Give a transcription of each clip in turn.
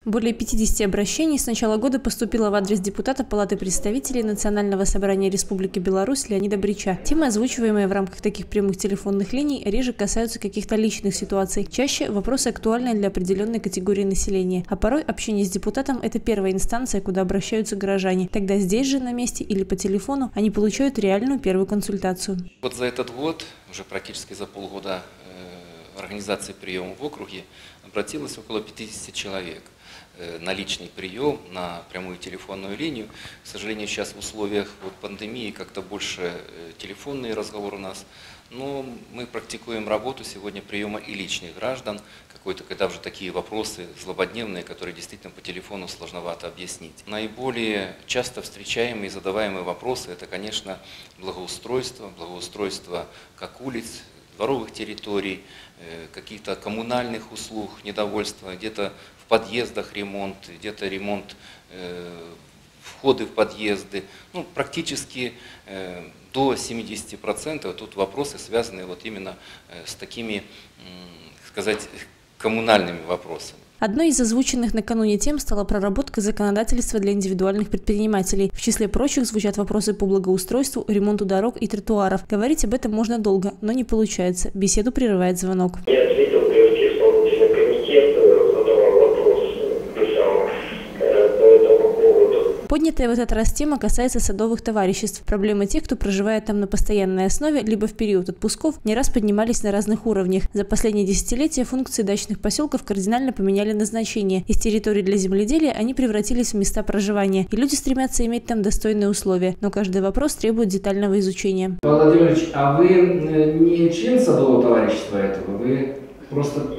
Более 50 обращений с начала года поступило в адрес депутата Палаты представителей Национального собрания Республики Беларусь Леонида Брича. Темы, озвучиваемые в рамках таких прямых телефонных линий, реже касаются каких-то личных ситуаций. Чаще вопросы актуальны для определенной категории населения. А порой общение с депутатом – это первая инстанция, куда обращаются горожане. Тогда здесь же, на месте или по телефону, они получают реальную первую консультацию. Вот за этот год, уже практически за полгода организации приема в округе, обратилось около 50 человек на личный прием, на прямую телефонную линию. К сожалению, сейчас в условиях пандемии как-то больше телефонные разговоры у нас. Но мы практикуем работу сегодня приема и личных граждан, когда уже такие вопросы злободневные, которые действительно по телефону сложновато объяснить. Наиболее часто встречаемые и задаваемые вопросы – это, конечно, благоустройство как улиц, дворовых территорий, каких-то коммунальных услуг, недовольства, где-то в подъездах ремонт, где-то ремонт, входы в подъезды. Ну, практически до 70% тут вопросы связаны именно с такими, сказать, коммунальными вопросами. Одной из озвученных накануне тем стала проработка законодательства для индивидуальных предпринимателей. В числе прочих звучат вопросы по благоустройству, ремонту дорог и тротуаров. Говорить об этом можно долго, но не получается. Беседу прерывает звонок. Я ответил прежде исполнительный комитет, задавал вопрос, писал по этому поводу. Поднятая в этот раз тема касается садовых товариществ. Проблемы тех, кто проживает там на постоянной основе, либо в период отпусков, не раз поднимались на разных уровнях. За последние десятилетия функции дачных поселков кардинально поменяли назначение. Из территорий для земледелия они превратились в места проживания, и люди стремятся иметь там достойные условия. Но каждый вопрос требует детального изучения. Павел Владимирович, а вы не член садового товарищества этого? Вы просто...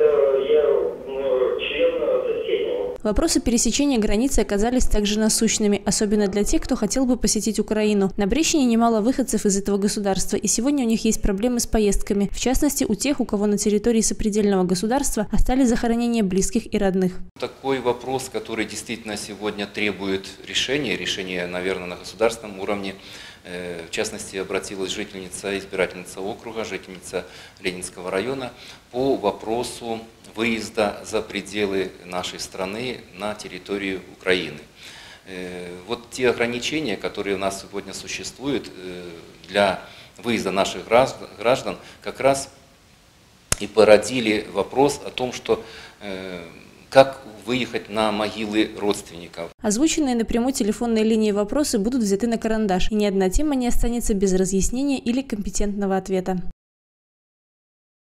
Вопросы пересечения границы оказались также насущными, особенно для тех, кто хотел бы посетить Украину. На Брещине немало выходцев из этого государства, и сегодня у них есть проблемы с поездками. В частности, у тех, у кого на территории сопредельного государства остались захоронения близких и родных. Такой вопрос, который действительно сегодня требует решения, наверное, на государственном уровне. В частности, обратилась избирательница округа, жительница Ленинского района по вопросу выезда за пределы нашей страны на территорию Украины. Вот те ограничения, которые у нас сегодня существуют для выезда наших граждан, как раз и породили вопрос о том, что как выехать на могилы родственников. Озвученные на прямой телефонной линии вопросы будут взяты на карандаш, и ни одна тема не останется без разъяснения или компетентного ответа.